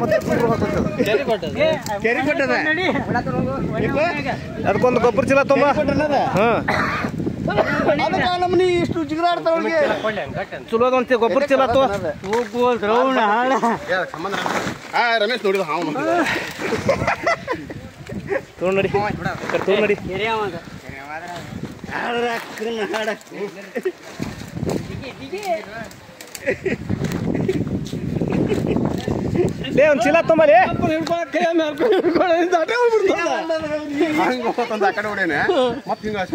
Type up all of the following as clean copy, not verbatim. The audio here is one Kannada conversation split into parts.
ಅದಕ್ಕೊಂದು ಗೊಬ್ಬರ ಚೀಲ ತುಂಬ ನಮ್ಮನಿ ಇಷ್ಟು ಜಿಗಿದಾಡ್ತಾವ ಚಲೋ ಅದಂತೆ ಗೊಬ್ಬರ ಚೀಲ ರಮೇಶ್ ನೋಡಿದ ಹಾವು ತೊಗೊಂಡು ನಡಿ ತೊಗೊಂಡು ನಡಿ ಲೇ ಒಂದು ಚೀಲ ತುಂಬಲಿ ಆ ಕಡೆ ಹೊಡೇನೆ ಮತ್ತೆ ಹಿಂಗ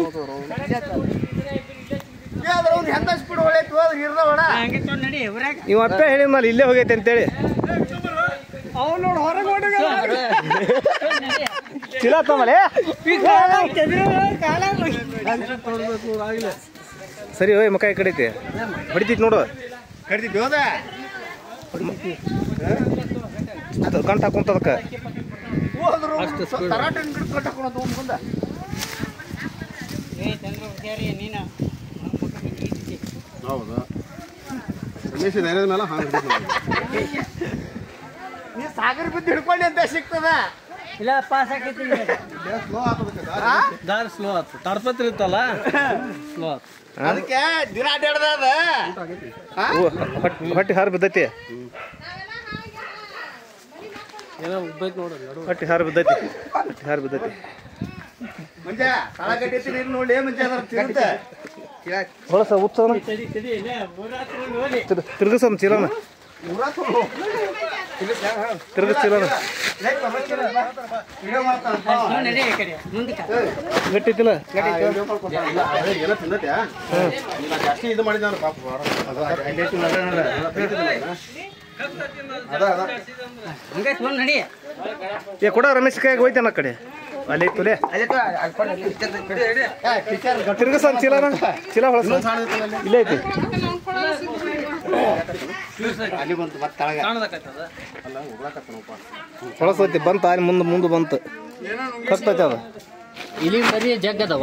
ನೀವು ಅಪ್ಪ ಹೇಳಿದ್ಮೇಲೆ ಇಲ್ಲೇ ಹೋಗೈತೆ ಅಂತೇಳಿ ಚೀಲ ತುಂಬಲಿ ಸರಿ ಹೋಯ್ ಮಕ್ಕ ಈ ಕಡೆ ಐತಿ ಹೊಡಿತೈತಿ ನೋಡು ಕಡಿತಿದ್ವಿ ಹೋದ ಕಂಠ ಹಾಕುಂತದಕ್ಕೆ ಹೌದು ರಮೇಶ್ ಧೈರ್ಯದ ಮೇಲೆ ನೀ ಸಾಗರ ಬಿದ್ದು ಹಿಡ್ಕೊಂಡೆ ಅಂತ ಸಿಗ್ತದ ಇಲ್ಲ ಪಾಸ್ ಆಕೈತಿ ಸ್ಲೋ ಆಗ್ತದ ದಾರಿ ಸ್ಲೋ ಆಯ್ತು ತಡಪತ್ರ ಇತ್ತಲ್ಲ ಸ್ಲೋ ಆಯ್ತು ಅದಕ್ಕೆ ದಿನ ಅಡ್ಡಾಡ್ದ ಅದ ಹೊಟ್ಟೆ ಹಾರು ಬಿದ್ದೈತಿ ಏನೋ ಉಬ್ಬೈತಿ ನೋಡ್ರಿ ಹೊಟ್ಟೆ ಹಾರು ಬಿದ್ದೈತಿ ಹೊಟ್ಟೆ ಹಾರು ಬಿದ್ದೈತಿ ಮಂಜ ತಳ ಗಟ್ಟಿ ನೀರು ನೋಡಿ ಮಂಜ ಅದರ ತಿರುಗುತ್ತೆ ಹೊಳಸ ಉತ್ಸವನ ತಿರುಗಿಸಮ್ ಚೀಲನ ತಿರುಗಿಸ್ ಚೀಲನ ಗಟ್ಟಿತ್ತಿಲ್ಲ ಏನೋ ತಿಂದತ್ಯಾ ಜಾಸ್ತಿ ಇದು ಮಾಡಿದ ಪಾಪ ಏ ಕೊಡ ರಮೇಶ್ ಕೈಗೆ ಹೋಯ್ತಾನ ಆ ಕಡೆ ಅಲ್ಲಿ ತುಲೆ ತಿರುಗಿಸಮ್ ಚೀಲನ ಚೀಲ ಹೊಳಸ ಇಲ್ಲೇ ಐತಿ ಅಲ್ಲಿ ಬಂತು ಮತ್ತೆ ತಳಗ ಹೊಳಸೈತಿ ಬಂತ ಅಲ್ಲಿ ಮುಂದೆ ಬಂತು ಕಸ್ತೈತಿ ಅದು ಇಲ್ಲಿ ಬರೀ ಜಗ್ ಅದಾವ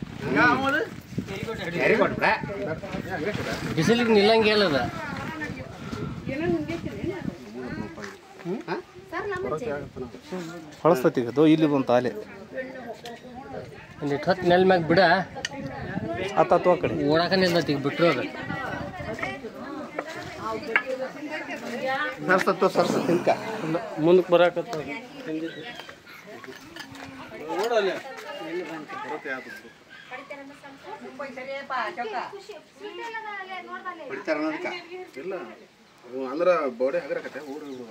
ಬಿಸಿಲಿಗೆ ನಿಲ್ಲಂಗೆ ಹೇಳದ ಹೊಳಸ್ತೈತಿ ಅದು ಇಲ್ಲಿ ಬಂತು ಅಲ್ಲಿ ಒಂದು ಹೊತ್ತು ನೆಲ ಮ್ಯಾಗ ಬಿಡ ಆತಾತು ಆ ಕಡೆ ಓಡಾಕ ನಿಲ್ದತಿ ಈಗ ಬಿಟ್ರು ಅದು ಸರ್ಸ ತಿನ್ಕ ಮುಂದಕ್ಕೆ ಬರಾಕತ್ತ ಹೊಡಿತಾರ ಇಲ್ಲ ಅಂದ್ರ ಬೋಡೆ ಹಗರಕತ್ತೆ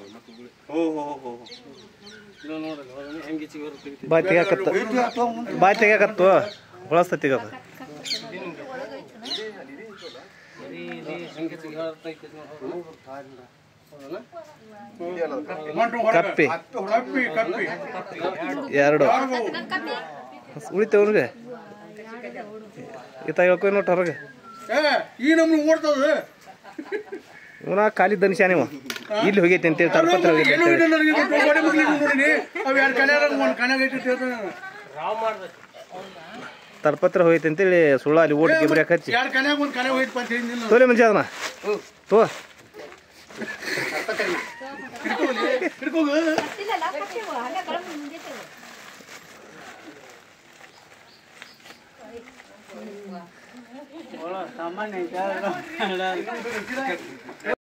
ಬಾಯ್ ತೆಗ್ಯಾಕತ್ತು ಹೊಳಸ್ತೈತಿ ಅದು ಕಪ್ಪಿ ಎರಡು ಉಳಿತೇವ್ರಿಗೆ ಈತ ಹೇಳ್ಕೊ ನೋಟ್ ಹೊರಗೆ ಈ ನಮ್ಗೆ ಓಡ್ತದ ಇವನ ಖಾಲಿ ದನ್ಶ ನೀವು ಇಲ್ಲಿ ಹೋಗೈತಿ ಅಂತೇಳಿ ತಡಪತ್ರ ಹೋಗೈತಿ ತಡಪತ್ರ ಹೋಗೈತಿ ಅಂತೇಳಿ ಸುಳ್ಳ ಅಲ್ಲಿ ಓಟ್ ಗಿಬ್ರ್ಯಾಕ ಹಚ್ಚಿ ತೋಲೆ ಮುಂಚೆ ಅದನ್ನ ತೋ ಸಾಮಾನ್ಯ